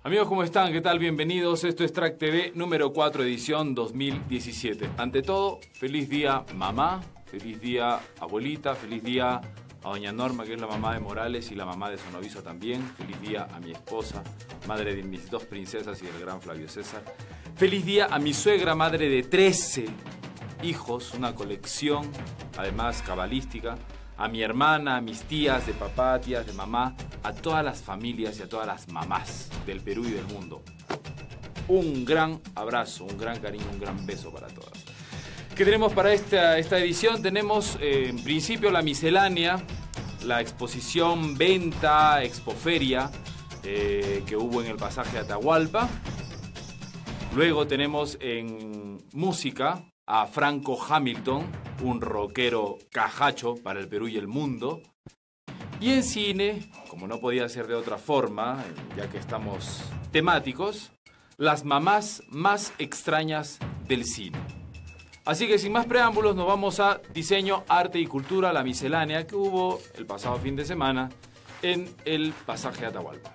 Amigos, ¿cómo están? ¿Qué tal? Bienvenidos. Esto es Track TV número 4, edición 2017. Ante todo, feliz día mamá, feliz día abuelita, feliz día a doña Norma, que es la mamá de Morales y la mamá de Sonoviso también. Feliz día a mi esposa, madre de mis 2 princesas y del gran Flavio César. Feliz día a mi suegra, madre de 13 hijos, una colección, además cabalística. A mi hermana, a mis tías de papá, tías de mamá, a todas las familias y a todas las mamás del Perú y del mundo. Un gran abrazo, un gran cariño, un gran beso para todas. ¿Qué tenemos para esta edición? Tenemos en principio la miscelánea, la exposición, venta, expoferia que hubo en el pasaje Atahualpa. Luego tenemos en música a Franco Hamilton, un rockero cajacho para el Perú y el mundo. Y en cine, como no podía ser de otra forma, ya que estamos temáticos, las mamás más extrañas del cine. Así que sin más preámbulos nos vamos a diseño, arte y cultura, la miscelánea que hubo el pasado fin de semana en el pasaje Atahualpa.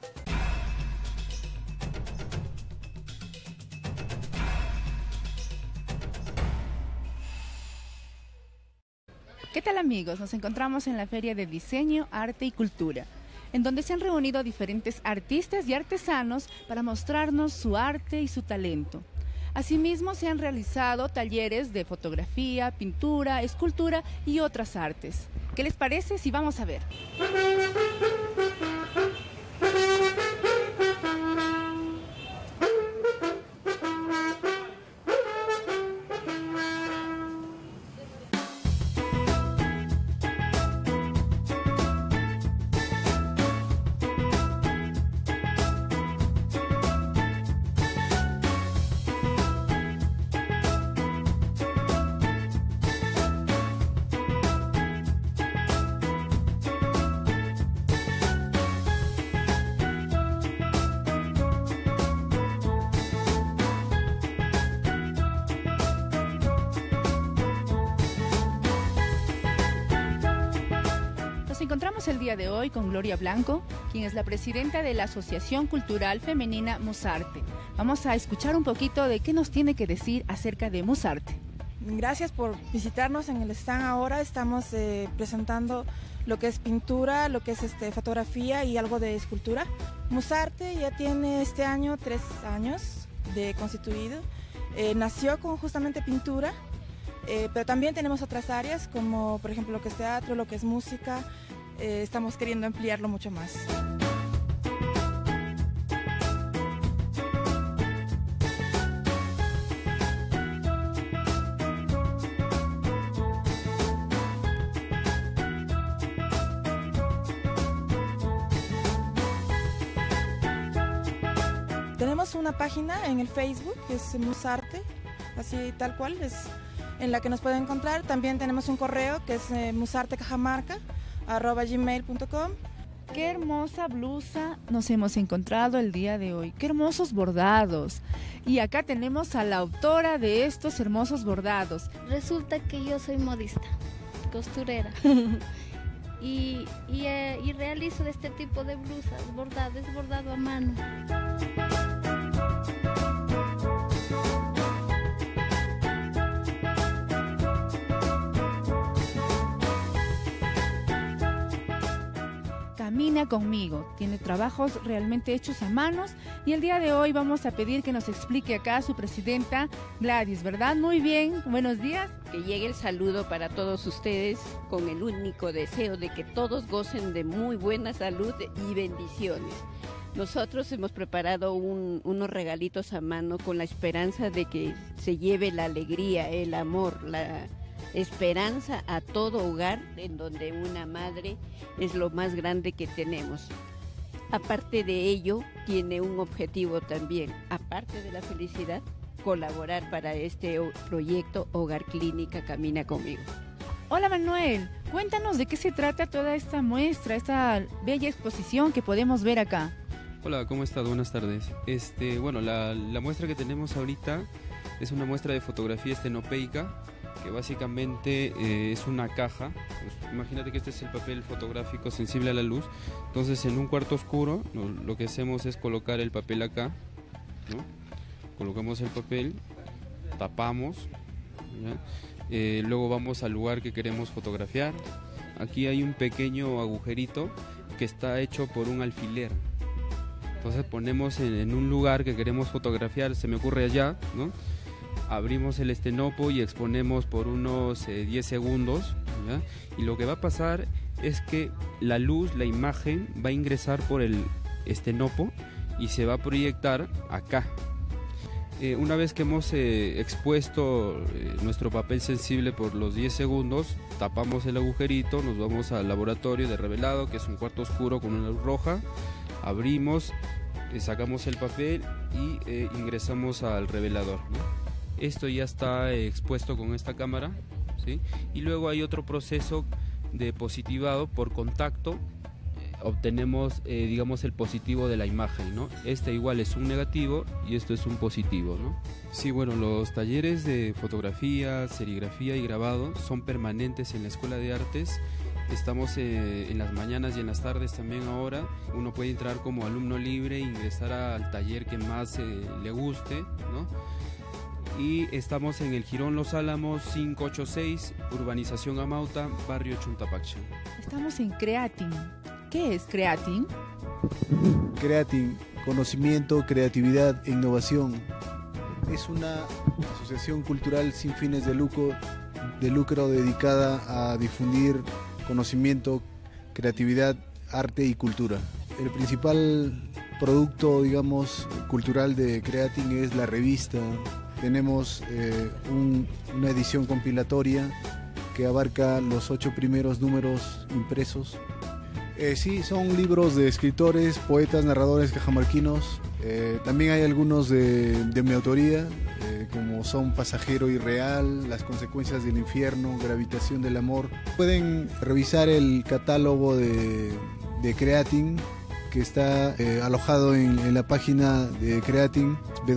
¿Qué tal, amigos? Nos encontramos en la Feria de Diseño, Arte y Cultura, en donde se han reunido diferentes artistas y artesanos para mostrarnos su arte y su talento. Asimismo, se han realizado talleres de fotografía, pintura, escultura y otras artes. ¿Qué les parece si vamos a ver? Nos encontramos el día de hoy con Gloria Blanco, quien es la presidenta de la Asociación Cultural Femenina Musarte. Vamos a escuchar un poquito de qué nos tiene que decir acerca de Musarte. Gracias por visitarnos en el stand ahora. Estamos presentando lo que es pintura, lo que es fotografía y algo de escultura. Musarte ya tiene este año 3 años de constituido. Nació con justamente pintura, pero también tenemos otras áreas como por ejemplo lo que es teatro, lo que es música. Estamos queriendo ampliarlo mucho más. Tenemos una página en el Facebook que es Musarte, así tal cual, es en la que nos pueden encontrar. También tenemos un correo que es musartecajamarca@gmail.com. Qué hermosa blusa nos hemos encontrado el día de hoy, qué hermosos bordados. Y acá tenemos a la autora de estos hermosos bordados. Resulta que yo soy modista, costurera, y realizo este tipo de blusas, es bordado a mano. Camina conmigo, tiene trabajos realmente hechos a manos y el día de hoy vamos a pedir que nos explique acá su presidenta Gladys, ¿verdad? Muy bien, buenos días. Que llegue el saludo para todos ustedes con el único deseo de que todos gocen de muy buena salud y bendiciones. Nosotros hemos preparado unos regalitos a mano con la esperanza de que se lleve la alegría, el amor, la esperanza a todo hogar en donde una madre es lo más grande que tenemos. Aparte de ello, tiene un objetivo también, aparte de la felicidad, colaborar para este proyecto Hogar Clínica Camina Conmigo. Hola Manuel, cuéntanos de qué se trata toda esta muestra, esta bella exposición que podemos ver acá. Hola, ¿cómo estás? Buenas tardes. Bueno, la muestra que tenemos ahorita es una muestra de fotografía estenopeica que básicamente es una caja. Pues, imagínate que este es el papel fotográfico sensible a la luz. Entonces en un cuarto oscuro lo que hacemos es colocar el papel acá, ¿no? Colocamos el papel, tapamos, ¿ya? Luego vamos al lugar que queremos fotografiar. Aquí hay un pequeño agujerito que está hecho por un alfiler. Entonces ponemos en un lugar que queremos fotografiar, se me ocurre allá, ¿no? Abrimos el estenopo y exponemos por unos 10 segundos, ¿ya? Y lo que va a pasar es que la luz, la imagen, va a ingresar por el estenopo y se va a proyectar acá. Una vez que hemos expuesto nuestro papel sensible por los 10 segundos, tapamos el agujerito, nos vamos al laboratorio de revelado, que es un cuarto oscuro con una luz roja, abrimos, sacamos el papel y ingresamos al revelador, ¿no? Esto ya está expuesto con esta cámara, ¿sí? Y luego hay otro proceso de positivado por contacto. Obtenemos, digamos, el positivo de la imagen, ¿no? Este igual es un negativo y esto es un positivo, ¿no? Sí, bueno, los talleres de fotografía, serigrafía y grabado son permanentes en la Escuela de Artes. Estamos en las mañanas y en las tardes también ahora. Uno puede entrar como alumno libre e ingresar al taller que más le guste, ¿no? Y estamos en el Jirón Los Álamos 586, Urbanización Amauta, Barrio Chuntapacha. Estamos en Creatin. ¿Qué es Creatin? Creatin, conocimiento, creatividad e innovación. Es una asociación cultural sin fines de lucro dedicada a difundir conocimiento, creatividad, arte y cultura. El principal producto, digamos, cultural de Creatin es la revista. Tenemos una edición compilatoria que abarca los 8 primeros números impresos. Sí, son libros de escritores, poetas, narradores cajamarquinos. También hay algunos de mi autoría, como son Pasajero y Real, Las consecuencias del infierno, Gravitación del amor. Pueden revisar el catálogo de Creatin, que está alojado en la página de Creatin,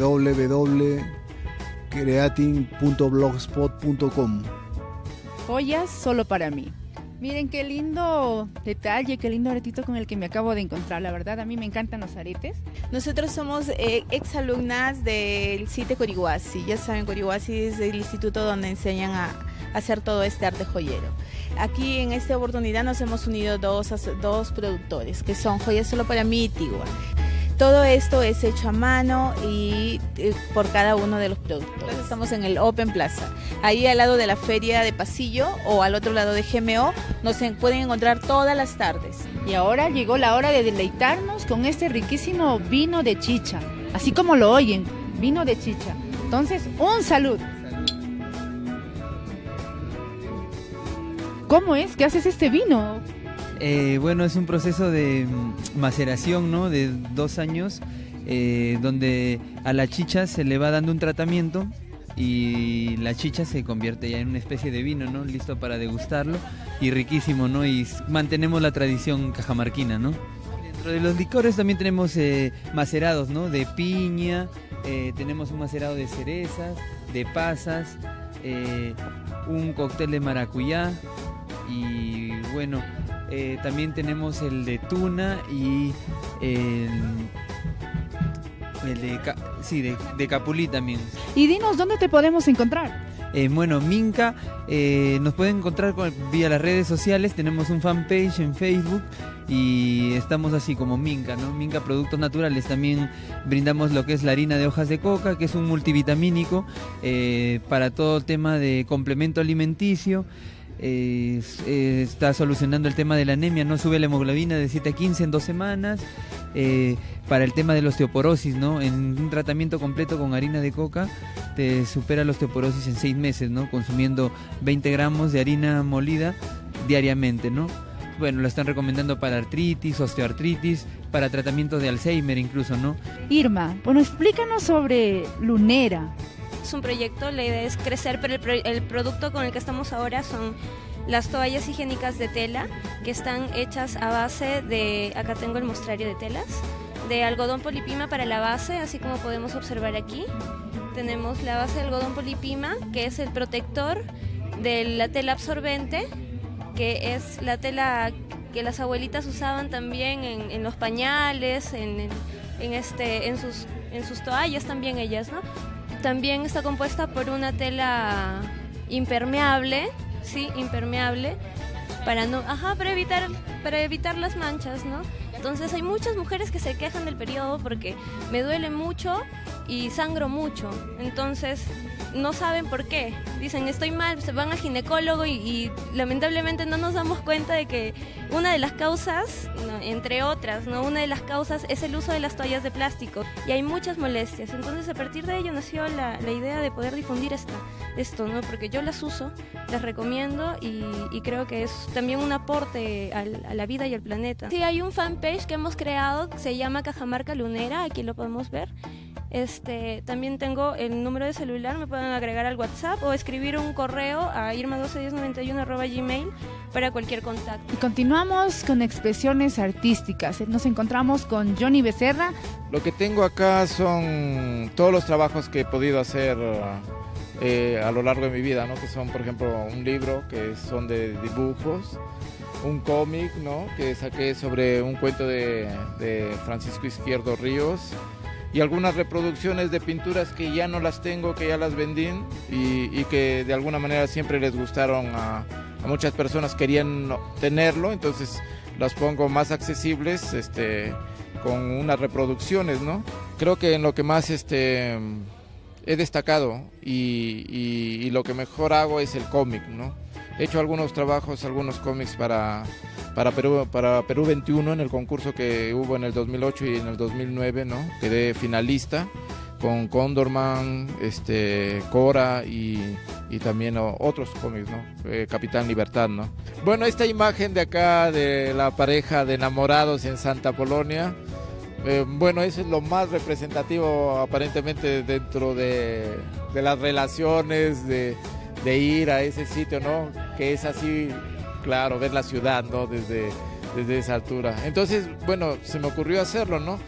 www.creatin.blogspot.com. Joyas solo para mí. Miren qué lindo detalle, qué lindo aretito con el que me acabo de encontrar. La verdad, a mí me encantan los aretes. Nosotros somos exalumnas del CITE Corihuasi. Ya saben, Corihuasi es el instituto donde enseñan a hacer todo este arte joyero. Aquí en esta oportunidad nos hemos unido dos productores, que son Joyas solo para mí y Tigua. Todo esto es hecho a mano y por cada uno de los productores. Estamos en el Open Plaza, ahí al lado de la feria de Pasillo o al otro lado de GMO. Nos pueden encontrar todas las tardes. Y ahora llegó la hora de deleitarnos con este riquísimo vino de chicha. Así como lo oyen, vino de chicha. Entonces, ¡un salud! ¿Cómo es que haces este vino? Bueno, es un proceso de maceración, ¿no? De 2 años, donde a la chicha se le va dando un tratamiento y la chicha se convierte ya en una especie de vino, ¿no? Listo para degustarlo y riquísimo, ¿no? Y mantenemos la tradición cajamarquina, ¿no? Dentro de los licores también tenemos macerados, ¿no? De piña, tenemos un macerado de cerezas, de pasas, un cóctel de maracuyá y bueno... también tenemos el de tuna y de capulí también. Y dinos, ¿dónde te podemos encontrar? Bueno, Minca, nos pueden encontrar vía las redes sociales, tenemos un fanpage en Facebook y estamos así como Minca, ¿no? Minca Productos Naturales. También brindamos lo que es la harina de hojas de coca, que es un multivitamínico para todo tema de complemento alimenticio. Está solucionando el tema de la anemia, no sube la hemoglobina de 7 a 15 en 2 semanas. Para el tema de la osteoporosis, ¿no? En un tratamiento completo con harina de coca te supera la osteoporosis en 6 meses, ¿no? Consumiendo 20 gramos de harina molida diariamente, ¿no? Bueno, lo están recomendando para artritis, osteoartritis, para tratamientos de Alzheimer incluso, ¿no? Irma, bueno, explícanos sobre Lunera. Es un proyecto, la idea es crecer, pero el producto con el que estamos ahora son las toallas higiénicas de tela, que están hechas a base de, acá tengo el mostrario de telas, de algodón polipima para la base, así como podemos observar aquí. tenemos la base de algodón polipima, que es el protector de la tela absorbente, que es la tela que las abuelitas usaban también en los pañales, en sus toallas también ellas, ¿no? También está compuesta por una tela impermeable, sí, impermeable, para evitar las manchas, ¿no? Entonces hay muchas mujeres que se quejan del periodo porque me duele mucho y sangro mucho. Entonces no saben por qué. Dicen, estoy mal, se van al ginecólogo y lamentablemente no nos damos cuenta de que una de las causas, no, entre otras, ¿no? Una de las causas es el uso de las toallas de plástico y hay muchas molestias. Entonces a partir de ello nació la idea de poder difundir esto, ¿no? Porque yo las uso, las recomiendo y creo que es también un aporte a la vida y al planeta. Sí, hay un fanpage que hemos creado que se llama Cajamarca Lunera, aquí lo podemos ver. También tengo el número de celular, me pueden agregar al WhatsApp o escribir un correo a irma121091@gmail para cualquier contacto. Y continuamos con expresiones artísticas. Nos encontramos con Johnny Becerra. Lo que tengo acá son todos los trabajos que he podido hacer a lo largo de mi vida, ¿no? Que son, por ejemplo, un libro que son de dibujos, un cómic, ¿no? Que saqué sobre un cuento de Francisco Izquierdo Ríos, y algunas reproducciones de pinturas que ya no las tengo, que ya las vendí y que de alguna manera siempre les gustaron a muchas personas, querían tenerlo, entonces las pongo más accesibles con unas reproducciones, ¿no? Creo que en lo que más he destacado y lo que mejor hago es el cómic, ¿no? He hecho algunos trabajos, algunos cómics para Perú 21 en el concurso que hubo en el 2008 y en el 2009, ¿no? Quedé finalista con Condorman, Cora y también otros cómics, ¿no? Capitán Libertad, ¿no? Bueno, esta imagen de acá de la pareja de enamorados en Santa Polonia, bueno, eso es lo más representativo aparentemente dentro de las relaciones, de ir a ese sitio, ¿no? Que es así, claro, ver la ciudad, ¿no? Desde esa altura. Entonces, bueno, se me ocurrió hacerlo, ¿no?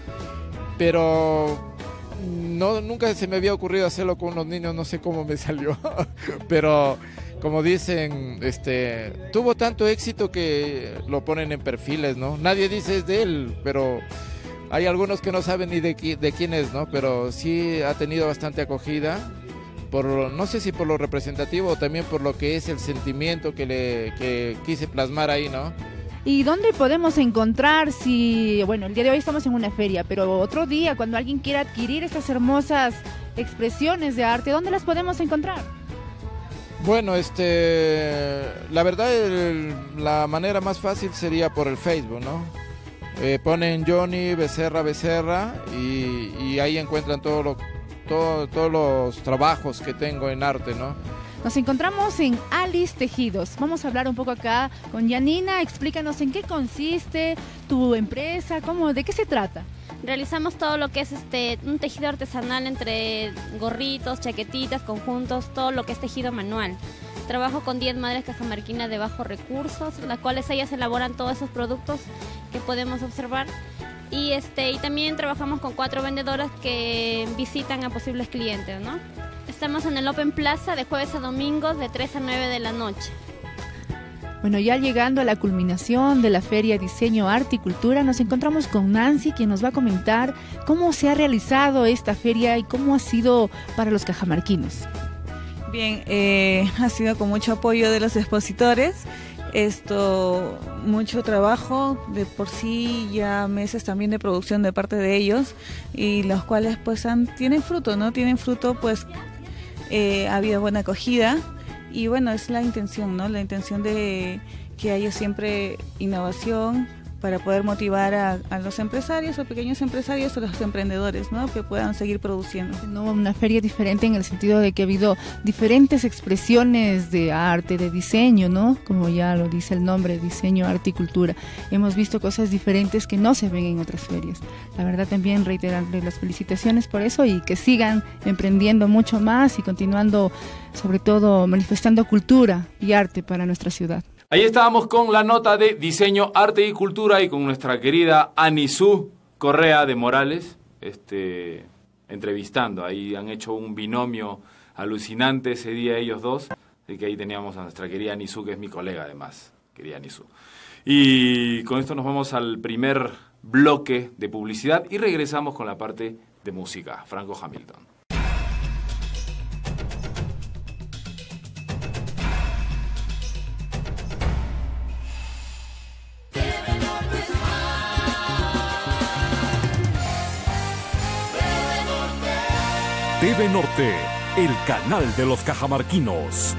Pero nunca se me había ocurrido hacerlo con unos niños, no sé cómo me salió. Pero, como dicen, tuvo tanto éxito que lo ponen en perfiles, ¿no? Nadie dice es de él, pero hay algunos que no saben ni de quién es, ¿no? Pero sí ha tenido bastante acogida. No sé si por lo representativo o también por lo que es el sentimiento que quise plasmar ahí, ¿no? ¿Y dónde podemos encontrar bueno, el día de hoy estamos en una feria, pero otro día cuando alguien quiera adquirir estas hermosas expresiones de arte, ¿dónde las podemos encontrar? Bueno, la verdad la manera más fácil sería por el Facebook, ¿no? Ponen Johnny Becerra y ahí encuentran todos los trabajos que tengo en arte, ¿no? Nos encontramos en Alice Tejidos. Vamos a hablar un poco acá con Yanina. Explícanos en qué consiste tu empresa, de qué se trata. Realizamos todo lo que es un tejido artesanal entre gorritos, chaquetitas, conjuntos, todo lo que es tejido manual. Trabajo con 10 madres cajamarquinas de bajos recursos, las cuales ellas elaboran todos esos productos que podemos observar. Y también trabajamos con 4 vendedoras que visitan a posibles clientes, ¿no? Estamos en el Open Plaza de jueves a domingos de 3 a 9 de la noche. Bueno, ya llegando a la culminación de la Feria Diseño, Arte y Cultura, nos encontramos con Nancy, quien nos va a comentar cómo se ha realizado esta feria y cómo ha sido para los cajamarquinos. Bien, ha sido con mucho apoyo de los expositores. Mucho trabajo, de por sí ya meses también de producción de parte de ellos, y los cuales pues tienen fruto, ¿no? Tienen fruto, pues ha habido buena acogida y bueno, es la intención, ¿no? La intención de que haya siempre innovación para poder motivar a los empresarios o pequeños empresarios o los emprendedores, ¿no? Que puedan seguir produciendo. No, una feria diferente en el sentido de que ha habido diferentes expresiones de arte, de diseño, ¿no? Como ya lo dice el nombre, diseño, arte y cultura. Hemos visto cosas diferentes que no se ven en otras ferias. La verdad también reiterarles las felicitaciones por eso y que sigan emprendiendo mucho más y continuando, sobre todo, manifestando cultura y arte para nuestra ciudad. Ahí estábamos con la nota de diseño, arte y cultura y con nuestra querida Anisú Correa de Morales. entrevistando. Ahí han hecho un binomio alucinante ese día ellos dos. Así que ahí teníamos a nuestra querida Nisu, que es mi colega además, querida Nisu. Y con esto nos vamos al primer bloque de publicidad y regresamos con la parte de música. Franco Hamilton. TV Norte, el canal de los cajamarquinos.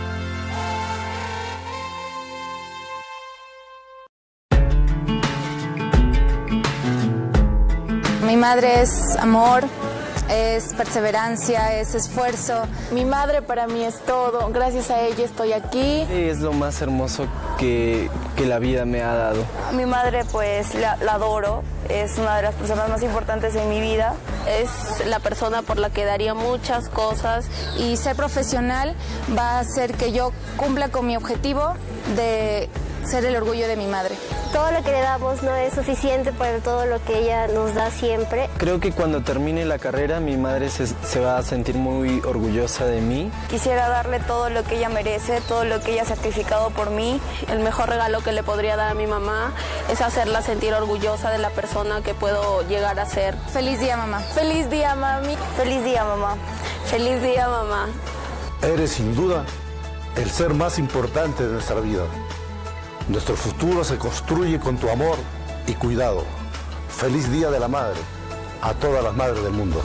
Mi madre es amor, es perseverancia, es esfuerzo. Mi madre para mí es todo, gracias a ella estoy aquí. Es lo más hermoso que la vida me ha dado. A mi madre pues la adoro, es una de las personas más importantes en mi vida. Es la persona por la que daría muchas cosas. Y ser profesional va a hacer que yo cumpla con mi objetivo de ser el orgullo de mi madre. Todo lo que le damos no es suficiente para todo lo que ella nos da siempre. Creo que cuando termine la carrera mi madre se va a sentir muy orgullosa de mí. Quisiera darle todo lo que ella merece, todo lo que ella ha sacrificado por mí. El mejor regalo que le podría dar a mi mamá es hacerla sentir orgullosa de la persona que puedo llegar a ser. Feliz día, mamá. Feliz día, mami. Feliz día, mamá. Feliz día, mamá. Eres sin duda el ser más importante de nuestra vida. Nuestro futuro se construye con tu amor y cuidado. Feliz Día de la Madre a todas las madres del mundo.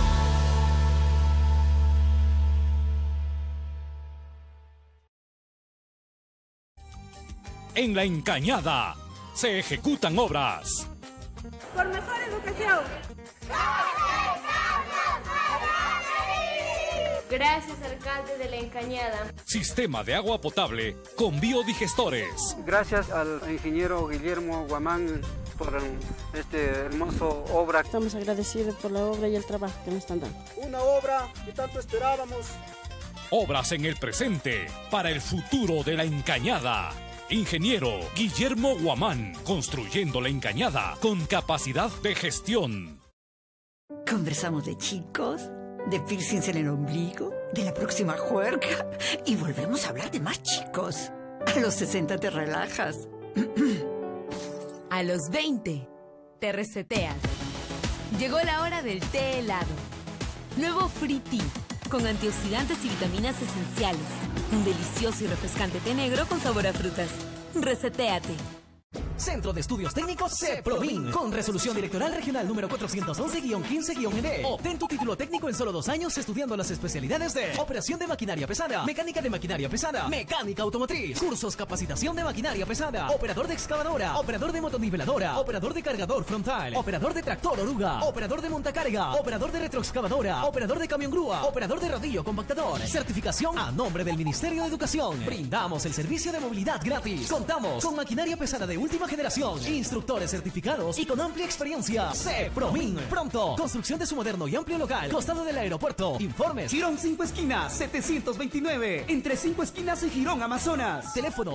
En La Encañada se ejecutan obras. Por mejor educación. Gracias, alcalde de La Encañada. Sistema de agua potable con biodigestores. Gracias al ingeniero Guillermo Guamán por este hermoso obra. Estamos agradecidos por la obra y el trabajo que nos están dando. Una obra que tanto esperábamos. Obras en el presente para el futuro de La Encañada. Ingeniero Guillermo Guamán, construyendo La Encañada con capacidad de gestión. Conversamos de chicos, de piercings en el ombligo, de la próxima juerga y volvemos a hablar de más chicos. A los 60 te relajas. A los 20 te reseteas. Llegó la hora del té helado. Nuevo Free Tea, con antioxidantes y vitaminas esenciales. Un delicioso y refrescante té negro con sabor a frutas. Resetéate. Centro de Estudios Técnicos CEPROVIN, con resolución directoral regional número 411-15-ND. Obtén tu título técnico en solo 2 años estudiando las especialidades de operación de maquinaria pesada, mecánica de maquinaria pesada, mecánica automotriz, cursos capacitación de maquinaria pesada, operador de excavadora, operador de motoniveladora, operador de cargador frontal, operador de tractor oruga, operador de montacarga, operador de retroexcavadora, operador de camión grúa, operador de rodillo compactador. Certificación a nombre del Ministerio de Educación. Brindamos el servicio de movilidad gratis. Contamos con maquinaria pesada de última generación, instructores certificados y con amplia experiencia. CEPROVIN. Pronto, construcción de su moderno y amplio local, costado del aeropuerto. Informes: Girón 5 Esquinas, 729, entre 5 Esquinas y Girón, Amazonas. Teléfono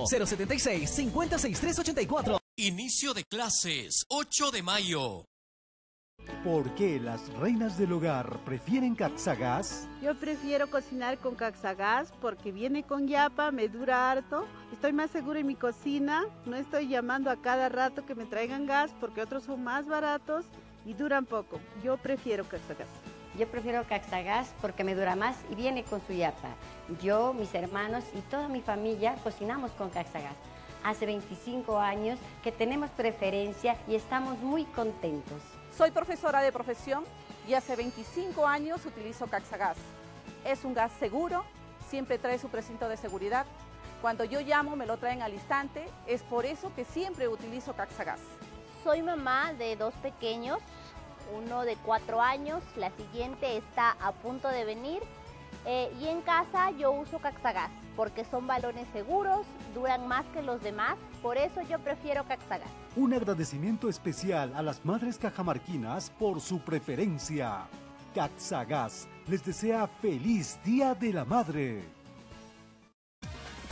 076-56384. Inicio de clases, 8 de mayo. ¿Por qué las reinas del hogar prefieren Caxagás? Yo prefiero cocinar con Caxagás porque viene con yapa, me dura harto, estoy más segura en mi cocina, no estoy llamando a cada rato que me traigan gas porque otros son más baratos y duran poco. Yo prefiero Caxagás. Yo prefiero Caxagás porque me dura más y viene con su yapa. Yo, mis hermanos y toda mi familia cocinamos con Caxagás. Hace 25 años que tenemos preferencia y estamos muy contentos. Soy profesora de profesión y hace 25 años utilizo Caxagás. Es un gas seguro, siempre trae su precinto de seguridad. Cuando yo llamo me lo traen al instante, es por eso que siempre utilizo Caxagás. Soy mamá de 2 pequeños, uno de 4 años, la siguiente está a punto de venir. Y en casa yo uso Caxagás porque son balones seguros, duran más que los demás, por eso yo prefiero Caxagás. Un agradecimiento especial a las madres cajamarquinas por su preferencia. Caxagás les desea feliz Día de la Madre.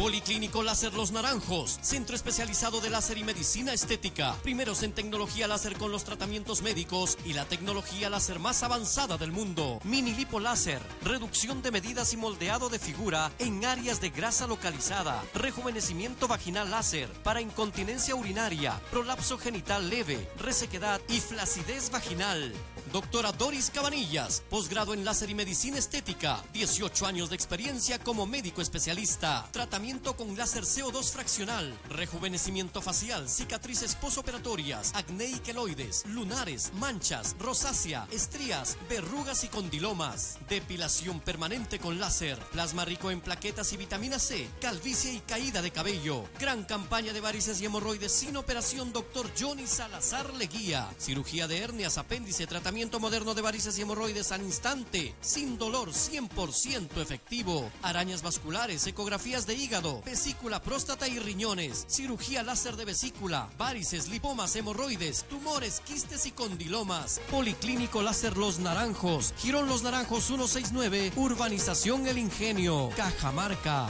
Policlínico Láser Los Naranjos, centro especializado de láser y medicina estética. Primeros en tecnología láser con los tratamientos médicos y la tecnología láser más avanzada del mundo. Mini lipo láser, reducción de medidas y moldeado de figura en áreas de grasa localizada. Rejuvenecimiento vaginal láser para incontinencia urinaria, prolapso genital leve, resequedad y flacidez vaginal. Doctora Doris Cabanillas, posgrado en láser y medicina estética, 18 años de experiencia como médico especialista. Tratamiento con láser CO2 fraccional, rejuvenecimiento facial, cicatrices posoperatorias, acné y queloides, lunares, manchas, rosácea, estrías, verrugas y condilomas. Depilación permanente con láser, plasma rico en plaquetas y vitamina C, calvicie y caída de cabello. Gran campaña de varices y hemorroides sin operación, Dr. Johnny Salazar Leguía. Cirugía de hernias, apéndice, tratamiento moderno de varices y hemorroides al instante, sin dolor, 100% efectivo. Arañas vasculares, ecografías de hígado, vesícula, próstata y riñones. Cirugía láser de vesícula, varices, lipomas, hemorroides, tumores, quistes y condilomas. Policlínico Láser Los Naranjos, Girón Los Naranjos 169, Urbanización El Ingenio, Cajamarca.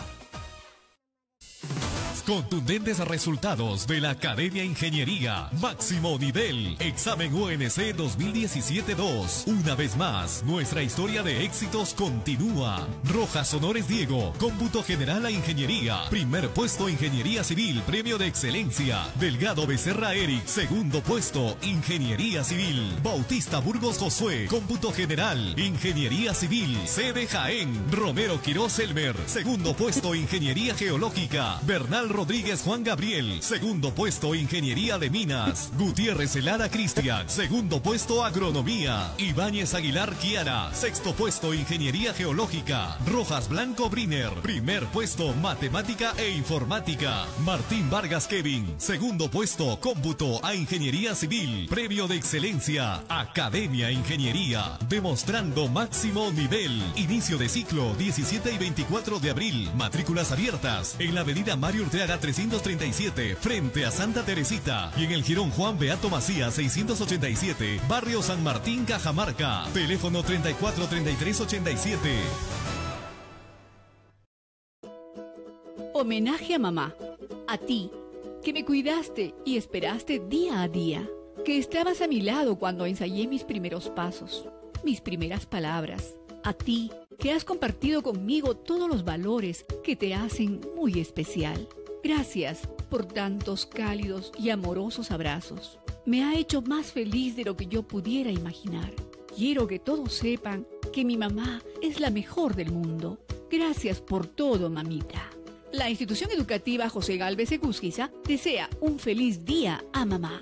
Contundentes resultados de la Academia Ingeniería. Máximo nivel. Examen UNC 2017-2. Una vez más, nuestra historia de éxitos continúa. Rojas Honores Diego. Cómputo General a Ingeniería. Primer puesto Ingeniería Civil. Premio de Excelencia. Delgado Becerra Eric. Segundo puesto Ingeniería Civil. Bautista Burgos Josué. Cómputo General. Ingeniería Civil. Sede Jaén. Romero Quiroz Elmer. Segundo puesto Ingeniería Geológica. Bernal Rodríguez Juan Gabriel, segundo puesto Ingeniería de Minas. Gutiérrez Elara Cristian, segundo puesto Agronomía. Ibáñez Aguilar Kiara, sexto puesto Ingeniería Geológica. Rojas Blanco Briner, primer puesto Matemática e Informática. Martín Vargas Kevin, segundo puesto Cómputo a Ingeniería Civil. Premio de Excelencia, Academia Ingeniería, demostrando máximo nivel. Inicio de ciclo 17 y 24 de abril. Matrículas abiertas en la avenida Mario Urteaga 337, frente a Santa Teresita, y en el Jirón Juan Beato Macías 687, Barrio San Martín, Cajamarca. Teléfono 343387. Homenaje a mamá. A ti, que me cuidaste y esperaste día a día, que estabas a mi lado cuando ensayé mis primeros pasos, mis primeras palabras. A ti, que has compartido conmigo todos los valores que te hacen muy especial. Gracias por tantos cálidos y amorosos abrazos. Me ha hecho más feliz de lo que yo pudiera imaginar. Quiero que todos sepan que mi mamá es la mejor del mundo. Gracias por todo, mamita. La institución educativa José Gálvez Egusquiza desea un feliz día a mamá.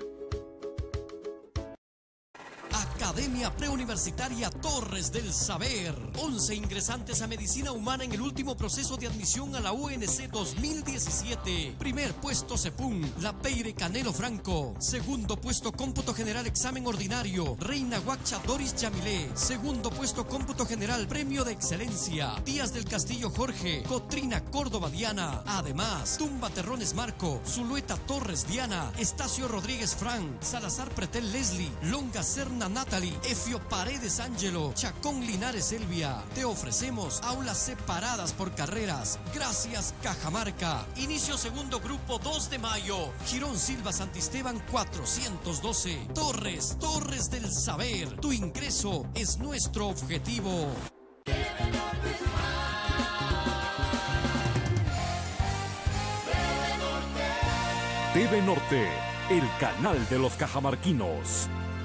Academia Preuniversitaria Torres del Saber. 11 ingresantes a Medicina Humana en el último proceso de admisión a la UNC 2017. Primer puesto Cepún, La Peire Canelo Franco. Segundo puesto Cómputo General Examen Ordinario, Reina Huacha Doris Yamilé. Segundo puesto Cómputo General Premio de Excelencia, Díaz del Castillo Jorge, Cotrina Córdoba Diana. Además, Tumba Terrones Marco, Zulueta Torres Diana, Estacio Rodríguez Fran, Salazar Pretel Leslie, Longa Serna Natalie, Efio Paredes Ángelo, Chacón Linares Elvia. Te ofrecemos aulas separadas por carreras. Gracias, Cajamarca. Inicio segundo grupo 2 de mayo. Girón Silva Santisteban 412. Torres del Saber. Tu ingreso es nuestro objetivo. TV Norte, el canal de los cajamarquinos.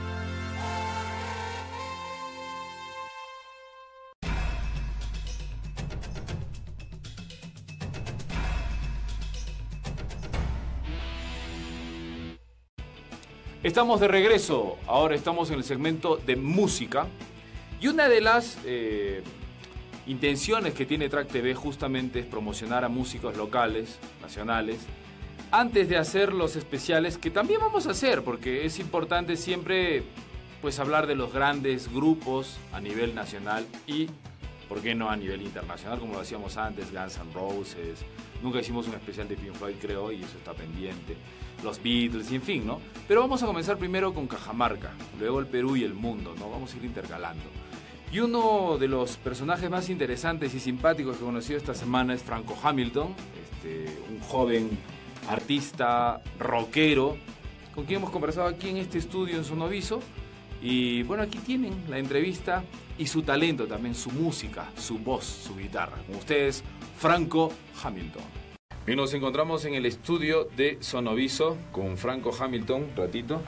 Estamos de regreso, ahora estamos en el segmento de música y una de las intenciones que tiene Track TV justamente es promocionar a músicos locales, nacionales, antes de hacer los especiales que también vamos a hacer, porque es importante siempre pues hablar de los grandes grupos a nivel nacional y, ¿por qué no a nivel internacional? Como lo hacíamos antes, Guns N' Roses, nunca hicimos un especial de Pink Floyd, creo, y eso está pendiente. Los Beatles y en fin, ¿no? Pero vamos a comenzar primero con Cajamarca, luego el Perú y el mundo, ¿no? Vamos a ir intercalando. Y uno de los personajes más interesantes y simpáticos que he conocido esta semana es Franco Hamilton, un joven artista rockero con quien hemos conversado aquí en este estudio en Sonoviso. Y bueno, aquí tienen la entrevista y su talento también, su música, su voz, su guitarra. Con ustedes, Franco Hamilton. Y nos encontramos en el estudio de Sonoviso con Franco Hamilton, un ratito,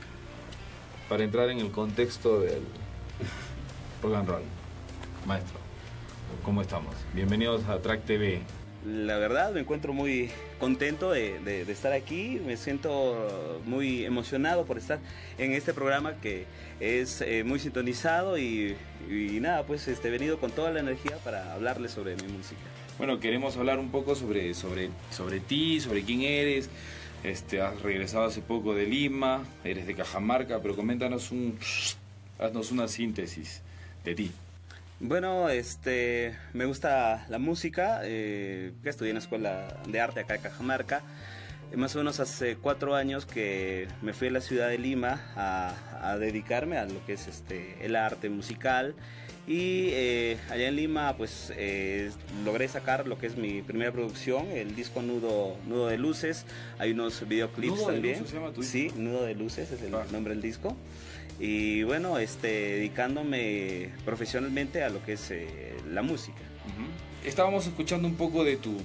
para entrar en el contexto del rock and roll. Maestro, ¿cómo estamos? Bienvenidos a Track TV. La verdad me encuentro muy contento de estar aquí, me siento muy emocionado por estar en este programa que es muy sintonizado y nada, pues he venido con toda la energía para hablarles sobre mi música. Bueno, queremos hablar un poco sobre ti, sobre quién eres. Has regresado hace poco de Lima, eres de Cajamarca, pero coméntanos haznos una síntesis de ti. Bueno, me gusta la música, estudié en la Escuela de Arte acá de Cajamarca. Más o menos hace 4 años que me fui a la ciudad de Lima a dedicarme a lo que es el arte musical. Y allá en Lima pues logré sacar lo que es mi primera producción, el disco Nudo de Luces. Hay unos videoclips ¿Nudo también. de Luces se llama tu disco? Sí, Nudo de Luces es el nombre del disco. Y bueno, dedicándome profesionalmente a lo que es la música. Estábamos escuchando un poco de tu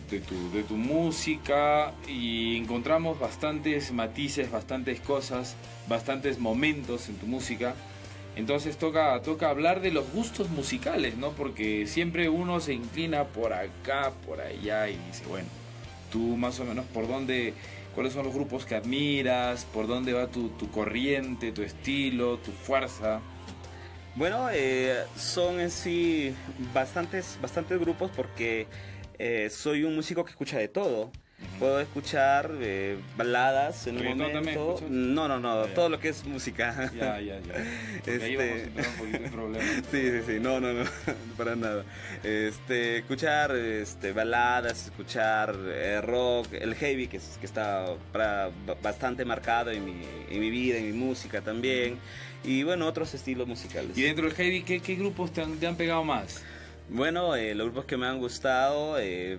música y encontramos bastantes matices, bastantes cosas, bastantes momentos en tu música. Entonces toca hablar de los gustos musicales, ¿no? Porque siempre uno se inclina por acá, por allá y dice, bueno, tú más o menos por dónde, cuáles son los grupos que admiras, por dónde va tu corriente, tu estilo, tu fuerza. Bueno, son en sí bastantes grupos porque soy un músico que escucha de todo. Puedo escuchar baladas en un momento. No, todo lo que es música. Ya. Ahí vamos a entrar un poquito en problemas. Sí, no, para nada. Escuchar baladas, escuchar rock, el heavy que está bastante marcado en mi vida, en mi música también. Y bueno, otros estilos musicales. Y dentro del heavy, ¿qué grupos te han pegado más? Bueno, los grupos que me han gustado,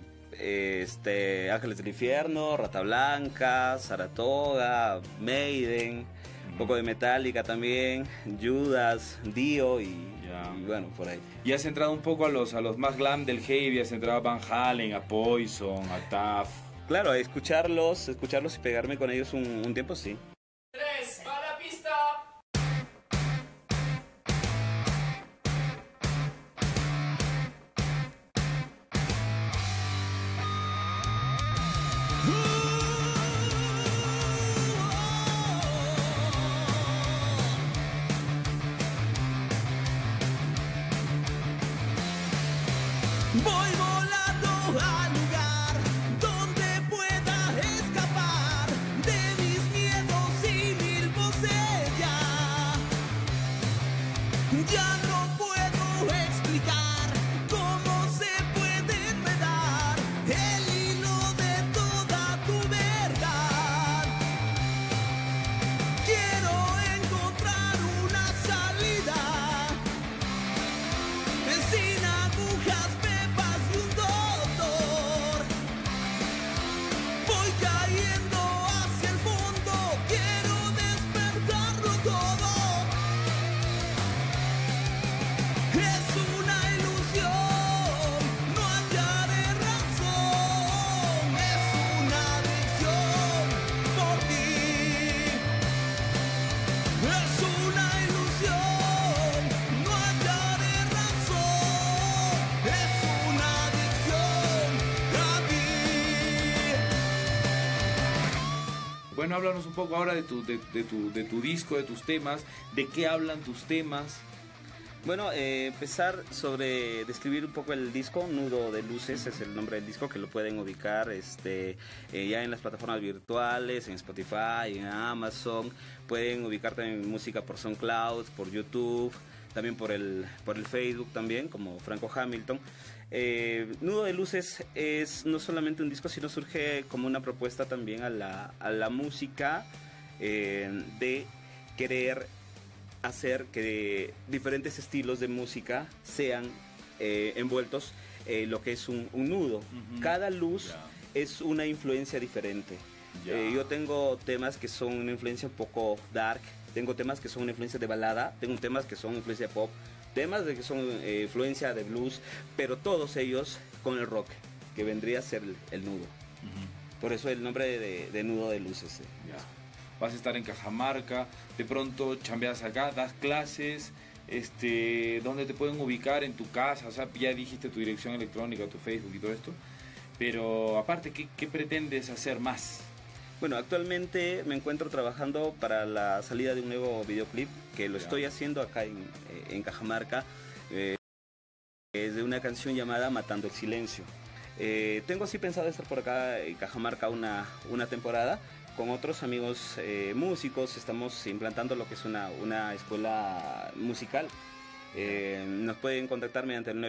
Ángeles del Infierno, Rata Blanca, Saratoga, Maiden, un poco de Metallica también, Judas, Dio y bueno, por ahí. Y has entrado un poco a los más glam del heavy, has entrado a Van Halen, a Poison, a Tuff. Claro, a escucharlos y pegarme con ellos un tiempo, sí. 3, para la pista. Voy volando al lugar donde pueda escapar de mis miedos y mil voces ya. Ya no puedo explicar cómo se puede enredar el hilo de toda tu verdad. Quiero encontrar una salida sin agujas, pepas y un doctor. Voy cayendo hacia el fondo, quiero despertarlo todo. Es una ilusión, no hallaré razón. Es una adicción por ti. Es una ilusión, no hallaré razón. Es una adicción a ti. Bueno, háblanos un poco ahora de tu disco, de tus temas, de qué hablan tus temas. Bueno, empezar sobre describir un poco el disco. Nudo de Luces es el nombre del disco, que lo pueden ubicar ya en las plataformas virtuales, en Spotify, en Amazon. Pueden ubicar también música por SoundCloud, por YouTube, también por el Facebook también, como Franco Hamilton. Nudo de Luces es no solamente un disco, sino surge como una propuesta también a la música, de querer hacer que diferentes estilos de música sean envueltos lo que es un nudo. Cada luz es una influencia diferente. Yo tengo temas que son una influencia un poco dark, tengo temas que son una influencia de balada, tengo temas que son influencia de pop, temas de que son influencia de blues, pero todos ellos con el rock, que vendría a ser el nudo. Por eso el nombre de Nudo de Luces. Vas a estar en Cajamarca, de pronto chambeas acá, das clases, ¿dónde te pueden ubicar? En tu casa, o sea, ya dijiste tu dirección electrónica, tu Facebook y todo esto, pero aparte, ¿qué pretendes hacer más? Bueno, actualmente me encuentro trabajando para la salida de un nuevo videoclip, que lo estoy haciendo acá en Cajamarca, es de una canción llamada Matando el Silencio. Tengo así pensado estar por acá en Cajamarca una temporada. Con otros amigos músicos estamos implantando lo que es una escuela musical. Nos pueden contactar mediante el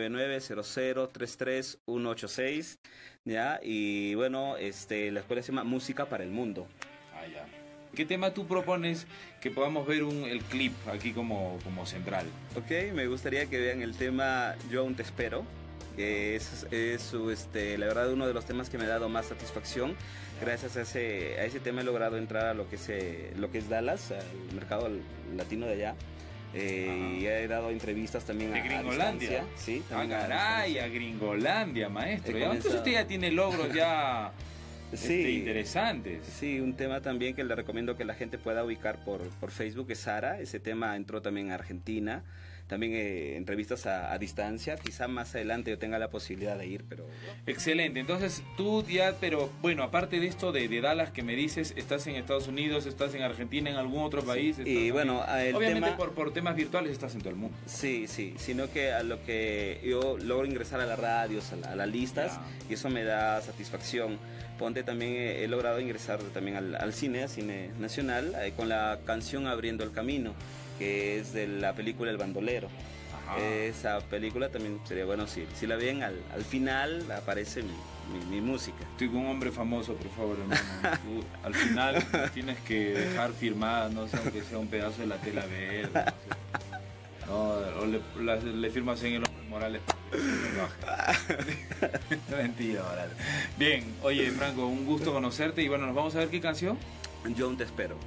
9900333186, ¿ya? Y bueno, la escuela se llama Música para el Mundo. ¿Qué tema tú propones que podamos ver el clip aquí como central? Ok, me gustaría que vean el tema Yo aún te espero. Es la verdad uno de los temas que me ha dado más satisfacción. Gracias a ese tema he logrado entrar a lo que es Dallas, al mercado latino de allá. Y he dado entrevistas también a Gringolandia. Sí, caray, a Gringolandia, maestro. Entonces usted ya tiene logros ya interesantes. Sí, un tema también que le recomiendo que la gente pueda ubicar por Facebook es Sara. Ese tema entró también a Argentina. También entrevistas a distancia, quizá más adelante yo tenga la posibilidad de ir, pero... Excelente, entonces tú ya, pero bueno, aparte de esto de Dallas que me dices, estás en Estados Unidos, estás en Argentina, en algún otro país. Y bueno, obviamente por temas virtuales estás en todo el mundo. Sí, sino que a lo que yo logro ingresar a las radios, a las listas, y eso me da satisfacción. Ponte también, he logrado ingresar también al cine nacional, con la canción Abriendo el Camino, que es de la película El Bandolero. Esa película también sería bueno si la ven, al final aparece mi música. Estoy con un hombre famoso, por favor, hermano. Tú, al final tienes que dejar firmada, no sé, aunque sea un pedazo de la tela verde. O le firmas en el hombre Morales. Mentira, Morales. Bien, oye, Franco, un gusto conocerte y bueno, nos vamos a ver qué canción. Yo aún te espero.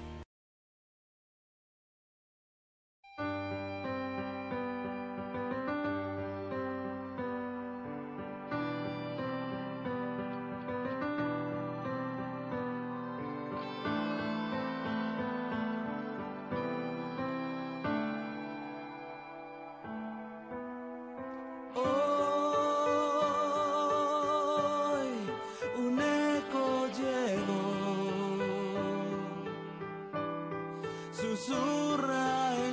Susurra en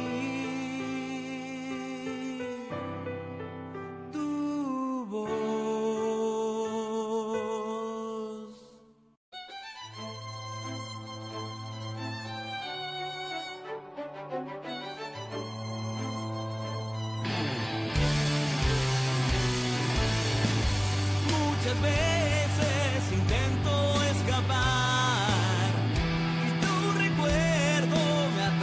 mí tu voz. Muchas veces intento escapar y tu recuerdo me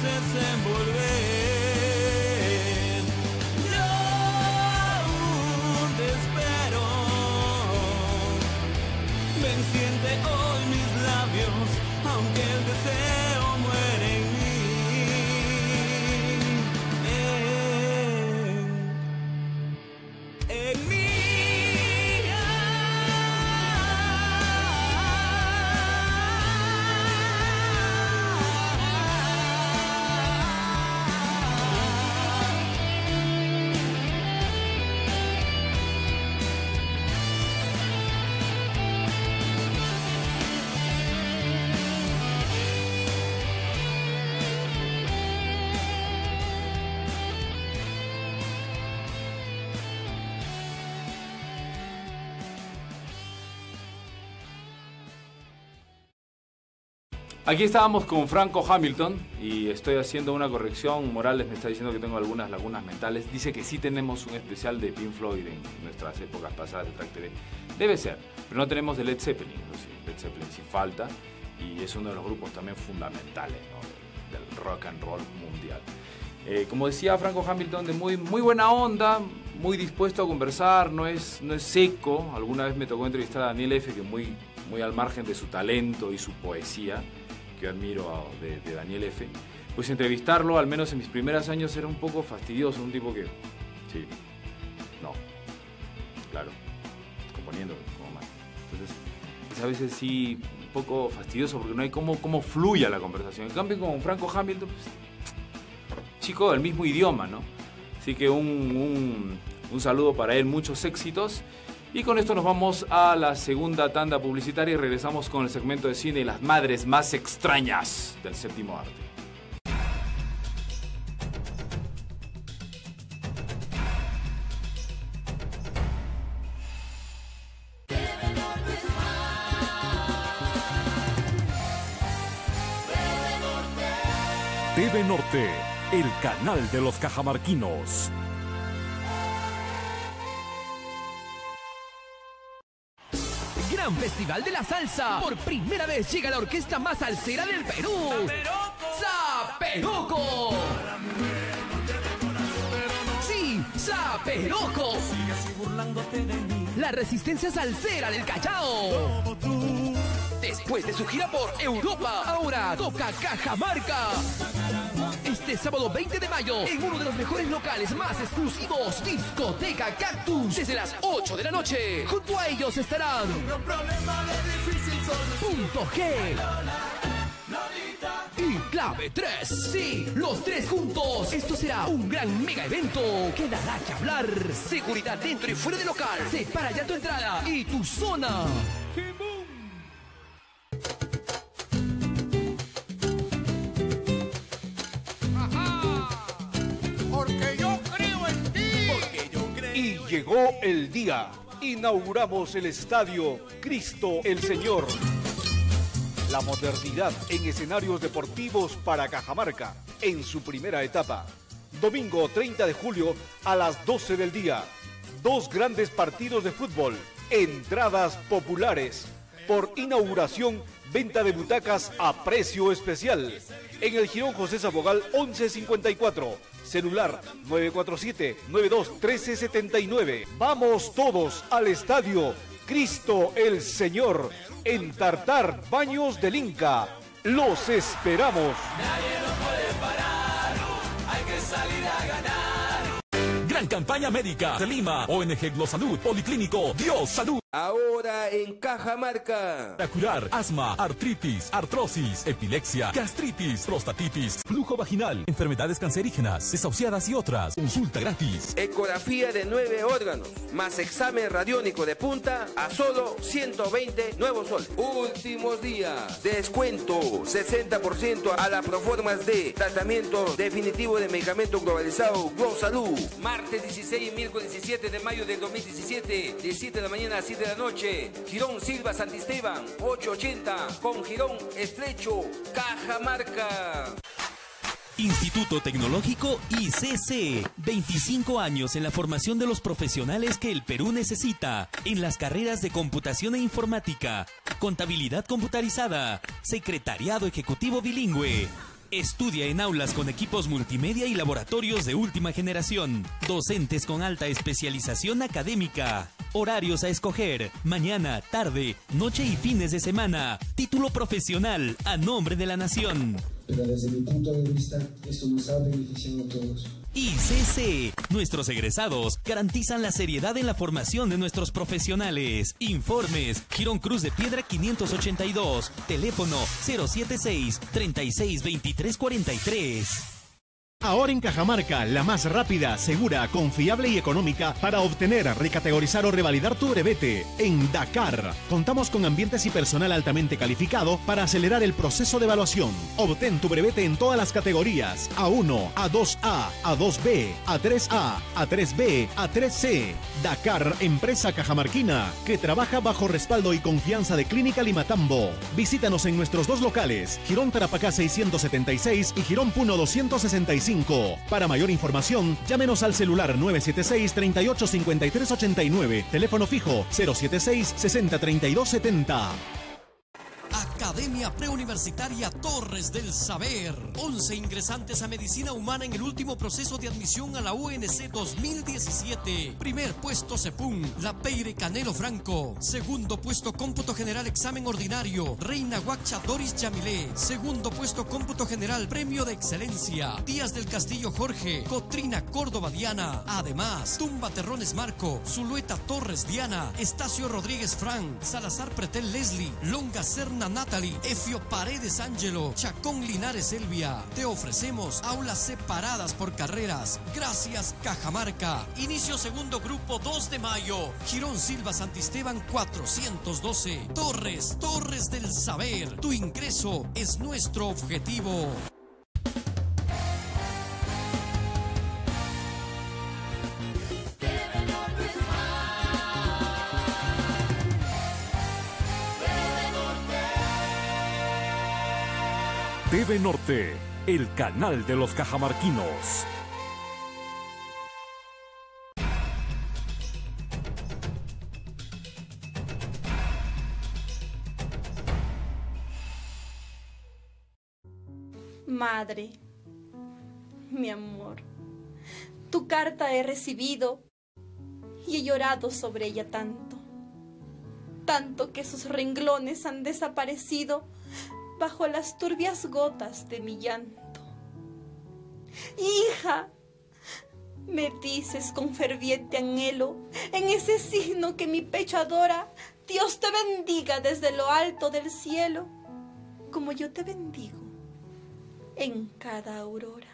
duces envolver. Yo aún te espero. Ven, siente hoy mis labios, aunque el deseo muere en mí. En mí. Aquí estábamos con Franco Hamilton y estoy haciendo una corrección. Morales me está diciendo que tengo algunas lagunas mentales. Dice que sí tenemos un especial de Pink Floyd en nuestras épocas pasadas de Track TV. Debe ser, pero no tenemos de Led Zeppelin. Led Zeppelin sí falta y es uno de los grupos también fundamentales, ¿no? del rock and roll mundial. Como decía Franco Hamilton, de muy buena onda, muy dispuesto a conversar, no es seco. Alguna vez me tocó entrevistar a Daniel F., que muy al margen de su talento y su poesía, que admiro de Daniel F., pues entrevistarlo, al menos en mis primeros años, era un poco fastidioso, un tipo que, sí, no, claro, componiendo como más. Entonces, pues a veces sí, un poco fastidioso, porque no hay cómo fluya la conversación. En cambio, con Franco Hamilton, pues, chico del mismo idioma, ¿no? Así que un saludo para él, muchos éxitos. Y con esto nos vamos a la segunda tanda publicitaria y regresamos con el segmento de cine y las madres más extrañas del séptimo arte. TV Norte, el canal de los cajamarquinos. Gran Festival de la Salsa. Por primera vez llega la orquesta más salsera del Perú. ¡Zaperoco! Sí, ¡Zaperoco! La resistencia salsera del Callao. Después de su gira por Europa, ahora toca Cajamarca. Este sábado 20 de mayo, en uno de los mejores locales más exclusivos, Discoteca Cactus, desde las 8 de la noche. Junto a ellos estarán Punto G y Clave 3. Sí, los tres juntos. Esto será un gran mega evento que dará que hablar. Seguridad dentro y fuera del local. Separa ya tu entrada y tu zona. Porque yo creo en ti. Y llegó el día. Inauguramos el estadio Cristo el Señor. La modernidad en escenarios deportivos para Cajamarca en su primera etapa. Domingo 30 de julio a las 12 del día. 2 grandes partidos de fútbol. Entradas populares. Por inauguración, venta de butacas a precio especial. En el Jirón José Sabogal 1154. Celular 947-92-1379. Vamos todos al estadio Cristo el Señor en Tartar Baños del Inca. Los esperamos. Nadie nos puede parar. Hay que salir a ganar. Gran campaña médica de Lima, ONG Glosalud, Policlínico Dios Salud. Ahora en Cajamarca. Para curar asma, artritis, artrosis, epilepsia, gastritis, prostatitis, flujo vaginal, enfermedades cancerígenas, desahuciadas y otras. Consulta gratis. Ecografía de 9 órganos, más examen radiónico de punta a solo 120 nuevos soles. Últimos días. Descuento 60% a las proformas de tratamiento definitivo de medicamento globalizado Glosalud. Martes 16 y miércoles 17 de mayo del 2017, de 7 de la mañana a 7 de la noche. Girón Silva Santisteban, 880, con Girón Estrecho, Cajamarca. Instituto Tecnológico ICC. 25 años en la formación de los profesionales que el Perú necesita en las carreras de computación e informática, contabilidad computarizada, secretariado ejecutivo bilingüe. Estudia en aulas con equipos multimedia y laboratorios de última generación. Docentes con alta especialización académica. Horarios a escoger: mañana, tarde, noche y fines de semana. Título profesional a nombre de la nación. Pero desde mi punto de vista, esto nos ha beneficiado a todos. ICC. Nuestros egresados garantizan la seriedad en la formación de nuestros profesionales. Informes: Girón Cruz de Piedra 582. Teléfono 076-362343. Ahora en Cajamarca, la más rápida, segura, confiable y económica para obtener, recategorizar o revalidar tu brevete. En Dakar, contamos con ambientes y personal altamente calificado para acelerar el proceso de evaluación. Obtén tu brevete en todas las categorías: A1, A2A, A2B, A3A, A3B, A3C. Dakar, empresa cajamarquina que trabaja bajo respaldo y confianza de Clínica Limatambo. Visítanos en nuestros dos locales, Girón Tarapacá 676 y Girón Puno 265. Para mayor información, llámenos al celular 976-385389, teléfono fijo 076-603270. Academia Preuniversitaria Torres del Saber. 11 ingresantes a Medicina Humana en el último proceso de admisión a la UNC 2017. Primer puesto CEPUM, La Peire Canelo Franco. Segundo puesto Cómputo General Examen Ordinario, Reina Huacha Doris Yamilé. Segundo puesto Cómputo General Premio de Excelencia, Díaz del Castillo Jorge, Cotrina Córdoba Diana. Además, Tumba Terrones Marco, Zulueta Torres Diana, Estacio Rodríguez Fran, Salazar Pretel Leslie, Longa Serna Natalie, Efio Paredes Ángelo, Chacón Linares Elvia. Te ofrecemos aulas separadas por carreras. Gracias Cajamarca. Inicio segundo grupo 2 de mayo. Girón Silva Santisteban 412. Torres del Saber. Tu ingreso es nuestro objetivo. TV Norte, el canal de los cajamarquinos. Madre, mi amor, tu carta he recibido y he llorado sobre ella tanto, tanto que sus renglones han desaparecido bajo las turbias gotas de mi llanto. Hija, me dices con ferviente anhelo, en ese signo que mi pecho adora, Dios te bendiga desde lo alto del cielo, como yo te bendigo en cada aurora.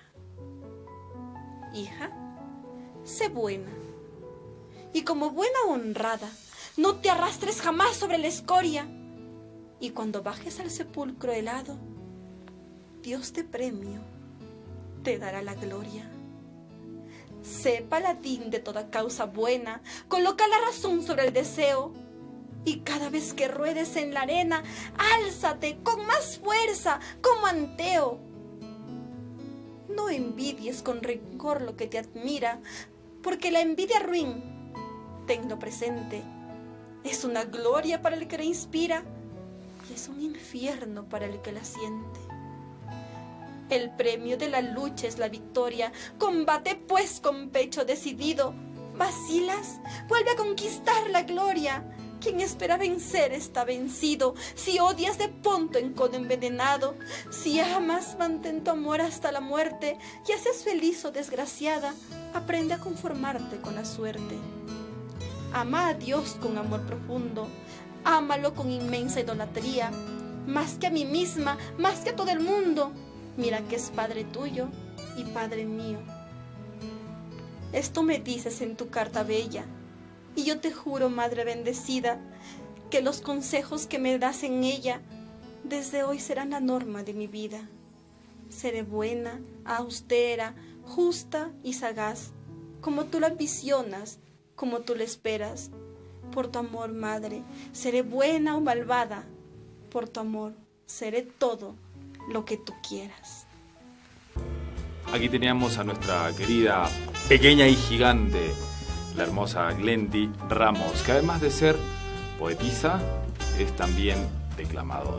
Hija, sé buena, y como buena honrada, no te arrastres jamás sobre la escoria, y cuando bajes al sepulcro helado, Dios de premio te dará la gloria. Sé paladín de toda causa buena, coloca la razón sobre el deseo, y cada vez que ruedes en la arena, álzate con más fuerza como Anteo. No envidies con rencor lo que te admira, porque la envidia ruin, tenlo presente, es una gloria para el que la inspira, y es un infierno para el que la siente. El premio de la lucha es la victoria. Combate pues con pecho decidido. ¿Vacilas? Vuelve a conquistar la gloria. Quien espera vencer está vencido. Si odias, de ponto en codo envenenado. Si amas, mantén tu amor hasta la muerte. Ya seas feliz o desgraciada, aprende a conformarte con la suerte. Ama a Dios con amor profundo. Ámalo con inmensa idolatría, más que a mí misma, más que a todo el mundo. Mira que es Padre tuyo y Padre mío. Esto me dices en tu carta bella, y yo te juro, Madre bendecida, que los consejos que me das en ella, desde hoy serán la norma de mi vida. Seré buena, austera, justa y sagaz, como tú la ambicionas, como tú la esperas. Por tu amor, Madre, seré buena o malvada. Por tu amor, seré todo lo que tú quieras. Aquí teníamos a nuestra querida pequeña y gigante, la hermosa Glendy Ramos, que además de ser poetisa, es también declamadora.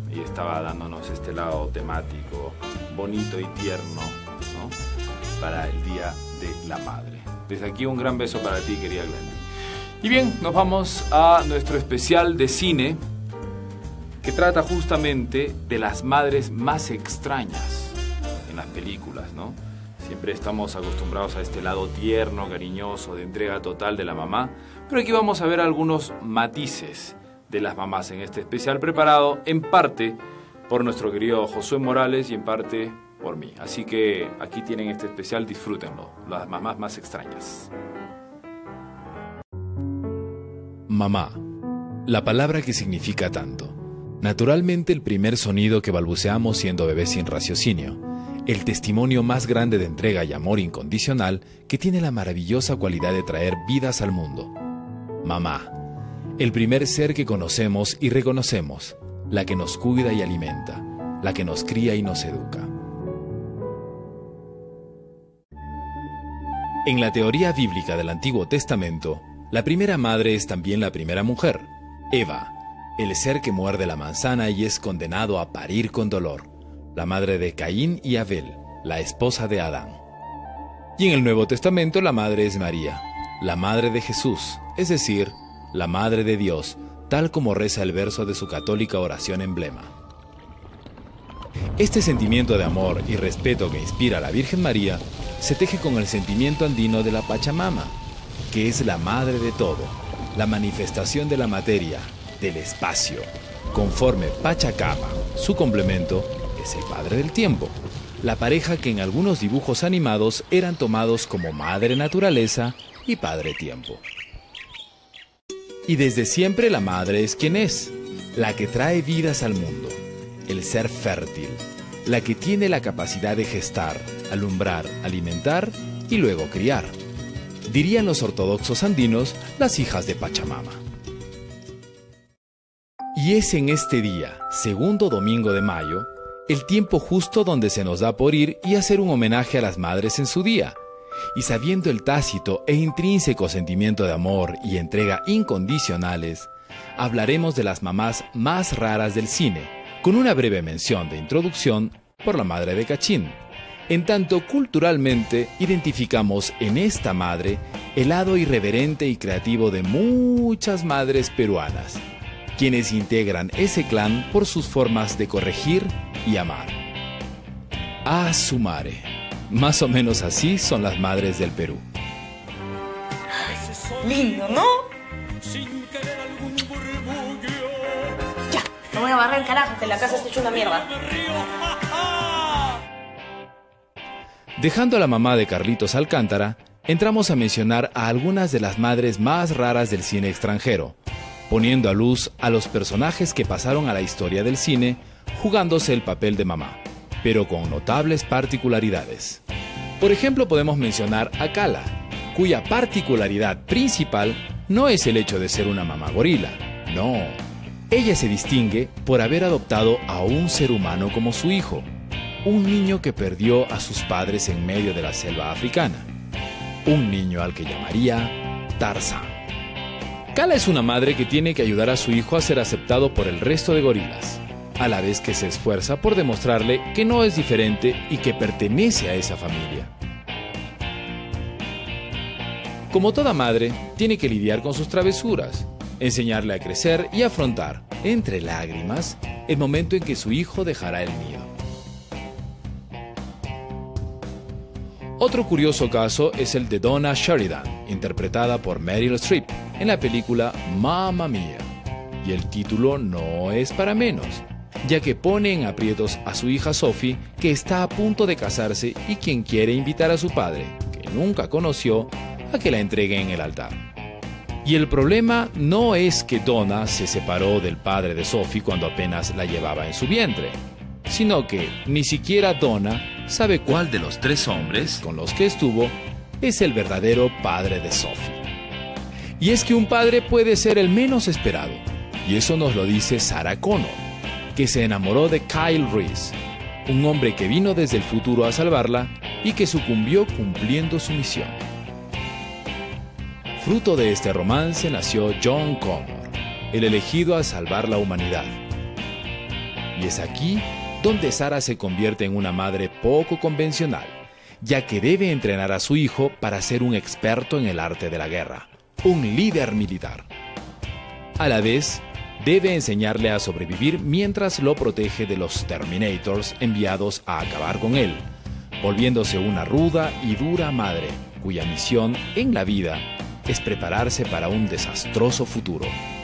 y estaba dándonos este lado temático, bonito y tierno, ¿no? Para el Día de la Madre. Desde aquí un gran beso para ti, querida Glendy. Y bien, nos vamos a nuestro especial de cine, que trata justamente de las madres más extrañas en las películas, ¿no? Siempre estamos acostumbrados a este lado tierno, cariñoso, de entrega total de la mamá, pero aquí vamos a ver algunos matices de las mamás en este especial preparado en parte por nuestro querido Josué Morales y en parte por mí. Así que aquí tienen este especial, disfrútenlo, las mamás más extrañas. Mamá, la palabra que significa tanto. Naturalmente el primer sonido que balbuceamos siendo bebés sin raciocinio, el testimonio más grande de entrega y amor incondicional que tiene la maravillosa cualidad de traer vidas al mundo. Mamá, el primer ser que conocemos y reconocemos, la que nos cuida y alimenta, la que nos cría y nos educa. En la teoría bíblica del Antiguo Testamento, la primera madre es también la primera mujer, Eva, el ser que muerde la manzana y es condenado a parir con dolor, la madre de Caín y Abel, la esposa de Adán. Y en el Nuevo Testamento la madre es María, la madre de Jesús, es decir, la madre de Dios, tal como reza el verso de su católica oración emblema. Este sentimiento de amor y respeto que inspira a la Virgen María se teje con el sentimiento andino de la Pachamama, que es la madre de todo, la manifestación de la materia, del espacio. Conforme Pachacama, su complemento, es el padre del tiempo, la pareja que en algunos dibujos animados eran tomados como madre naturaleza y padre tiempo. Y desde siempre la madre es quien es, la que trae vidas al mundo, el ser fértil, la que tiene la capacidad de gestar, alumbrar, alimentar y luego criar. Dirían los ortodoxos andinos, las hijas de Pachamama. Y es en este día, segundo domingo de mayo, el tiempo justo donde se nos da por ir y hacer un homenaje a las madres en su día. Y sabiendo el tácito e intrínseco sentimiento de amor y entrega incondicionales, hablaremos de las mamás más raras del cine, con una breve mención de introducción por la madre de Cachín. En tanto, culturalmente, identificamos en esta madre el lado irreverente y creativo de muchas madres peruanas, quienes integran ese clan por sus formas de corregir y amar. A su madre. Más o menos así son las madres del Perú. Lindo, ¿no? Ya, me voy a barrer el carajo, que la casa está hecha una mierda. Dejando a la mamá de Carlitos Alcántara, entramos a mencionar a algunas de las madres más raras del cine extranjero, poniendo a luz a los personajes que pasaron a la historia del cine jugándose el papel de mamá, pero con notables particularidades. Por ejemplo, podemos mencionar a Kala, cuya particularidad principal no es el hecho de ser una mamá gorila, no. Ella se distingue por haber adoptado a un ser humano como su hijo, un niño que perdió a sus padres en medio de la selva africana, un niño al que llamaría Tarzán. Kala es una madre que tiene que ayudar a su hijo a ser aceptado por el resto de gorilas, a la vez que se esfuerza por demostrarle que no es diferente y que pertenece a esa familia. Como toda madre, tiene que lidiar con sus travesuras, enseñarle a crecer y afrontar, entre lágrimas, el momento en que su hijo dejará el nido. Otro curioso caso es el de Donna Sheridan, interpretada por Meryl Streep en la película Mamma Mía. Y el título no es para menos, ya que pone en aprietos a su hija Sophie, que está a punto de casarse y quien quiere invitar a su padre, que nunca conoció, a que la entregue en el altar. Y el problema no es que Donna se separó del padre de Sophie cuando apenas la llevaba en su vientre, sino que ni siquiera Donna sabe cuál de los 3 hombres con los que estuvo es el verdadero padre de Sophie. Y es que un padre puede ser el menos esperado, y eso nos lo dice Sarah Connor, que se enamoró de Kyle Reese, un hombre que vino desde el futuro a salvarla y que sucumbió cumpliendo su misión. Fruto de este romance nació John Connor, el elegido a salvar la humanidad. Y es aquí donde Sara se convierte en una madre poco convencional, ya que debe entrenar a su hijo para ser un experto en el arte de la guerra, un líder militar. A la vez, debe enseñarle a sobrevivir mientras lo protege de los Terminators enviados a acabar con él, volviéndose una ruda y dura madre, cuya misión en la vida es prepararse para un desastroso futuro.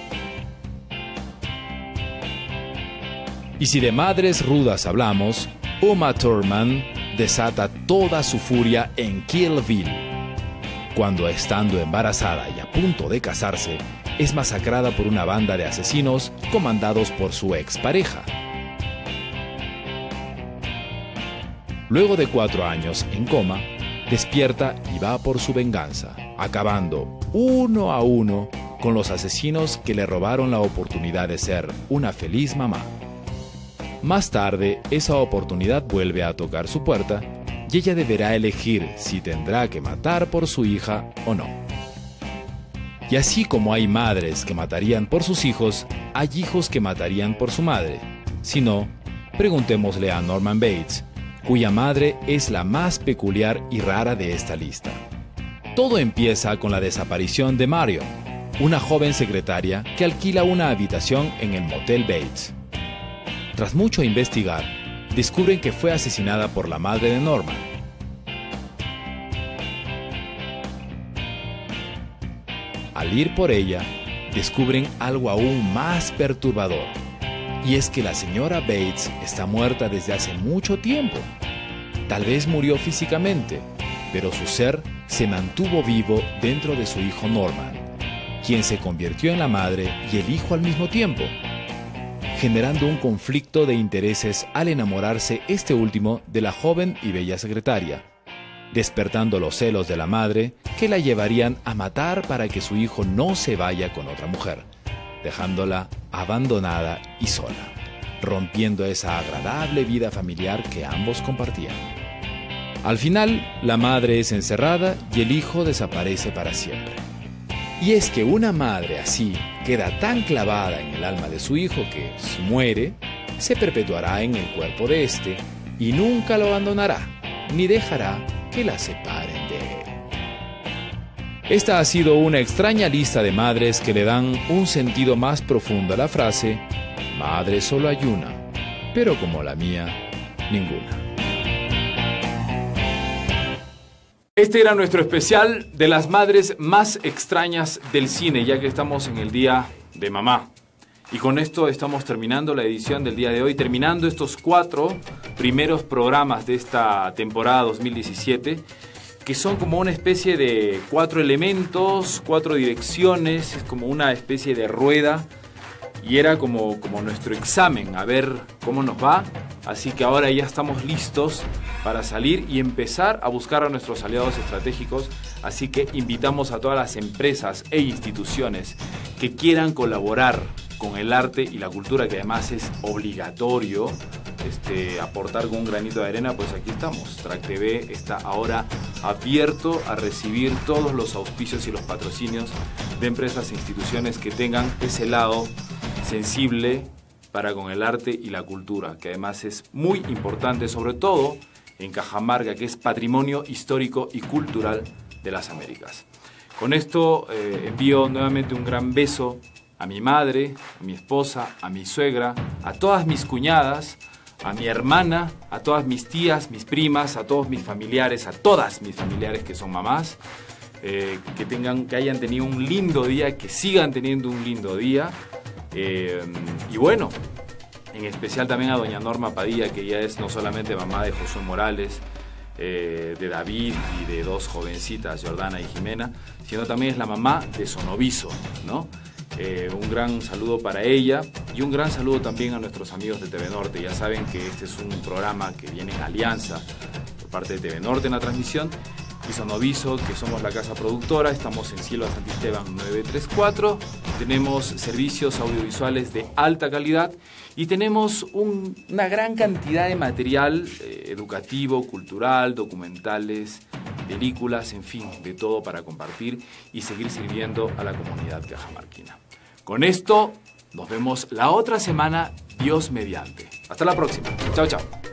Y si de madres rudas hablamos, Uma Thurman desata toda su furia en Kill Bill, cuando estando embarazada y a punto de casarse, es masacrada por una banda de asesinos comandados por su expareja. Luego de 4 años en coma, despierta y va por su venganza, acabando uno a uno con los asesinos que le robaron la oportunidad de ser una feliz mamá. Más tarde, esa oportunidad vuelve a tocar su puerta y ella deberá elegir si tendrá que matar por su hija o no. Y así como hay madres que matarían por sus hijos, hay hijos que matarían por su madre. Si no, preguntémosle a Norman Bates, cuya madre es la más peculiar y rara de esta lista. Todo empieza con la desaparición de Marion, una joven secretaria que alquila una habitación en el Motel Bates. Tras mucho investigar, descubren que fue asesinada por la madre de Norman. Al ir por ella, descubren algo aún más perturbador, y es que la señora Bates está muerta desde hace mucho tiempo. Tal vez murió físicamente, pero su ser se mantuvo vivo dentro de su hijo Norman, quien se convirtió en la madre y el hijo al mismo tiempo, generando un conflicto de intereses al enamorarse este último de la joven y bella secretaria, despertando los celos de la madre que la llevarían a matar para que su hijo no se vaya con otra mujer, dejándola abandonada y sola, rompiendo esa agradable vida familiar que ambos compartían. Al final, la madre es encerrada y el hijo desaparece para siempre. Y es que una madre así queda tan clavada en el alma de su hijo que, si muere, se perpetuará en el cuerpo de éste y nunca lo abandonará, ni dejará que la separen de él. Esta ha sido una extraña lista de madres que le dan un sentido más profundo a la frase: madre solo hay una, pero como la mía, ninguna. Este era nuestro especial de las madres más extrañas del cine, ya que estamos en el Día de Mamá. Y con esto estamos terminando la edición del día de hoy, terminando estos 4 primeros programas de esta temporada 2017, que son como una especie de 4 elementos, 4 direcciones, es como una especie de rueda, y era como nuestro examen, a ver cómo nos va. Así que ahora ya estamos listos para salir y empezar a buscar a nuestros aliados estratégicos. Así que invitamos a todas las empresas e instituciones que quieran colaborar con el arte y la cultura, que además es obligatorio aportar con un granito de arena. Pues aquí estamos. Track TV está ahora abierto a recibir todos los auspicios y los patrocinios de empresas e instituciones que tengan ese lado sensible para con el arte y la cultura, que además es muy importante, sobre todo en Cajamarca, que es patrimonio histórico y cultural de las Américas. Con esto envío nuevamente un gran beso a mi madre, a mi esposa, a mi suegra, a todas mis cuñadas, a mi hermana, a todas mis tías, mis primas, a todos mis familiares, a todas mis familiares que son mamás, que hayan tenido un lindo día, que sigan teniendo un lindo día. Y bueno, en especial también a doña Norma Padilla, que ella es no solamente mamá de Josué Morales, de David y de 2 jovencitas, Jordana y Jimena, sino también es la mamá de Sonoviso, ¿no? Un gran saludo para ella y un gran saludo también a nuestros amigos de TV Norte. Ya saben que este es un programa que viene en alianza por parte de TV Norte en la transmisión y Sonoviso, que somos la casa productora. Estamos en Cielo Santisteban 934, tenemos servicios audiovisuales de alta calidad y tenemos una gran cantidad de material educativo, cultural, documentales, películas, en fin, de todo para compartir y seguir sirviendo a la comunidad cajamarquina. Con esto Nos vemos la otra semana, Dios mediante. Hasta la próxima. Chao, chao.